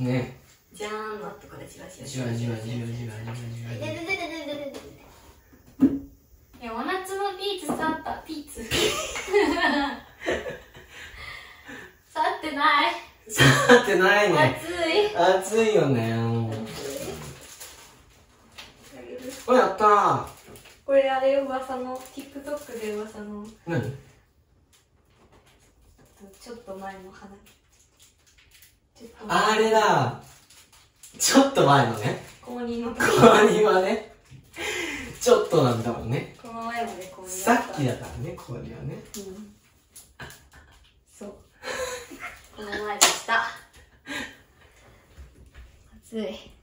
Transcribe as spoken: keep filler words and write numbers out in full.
ね。 じゃーんの後からじわじわじわじわじわじわじわじわじわ。 いや、真夏のピーツ触った。ピーツ触ってない。 触ってないね。 熱い。 熱いよね。これやったー。 これあれ噂の TikTok で噂の何？ ちょっと前の花火。 あれだ。ちょっと前のね。 公認の公認はね。ちょっとなんだもんね。 この前まで公認。 さっきだからね、公認はね。 うん。そう。この前でした。暑い。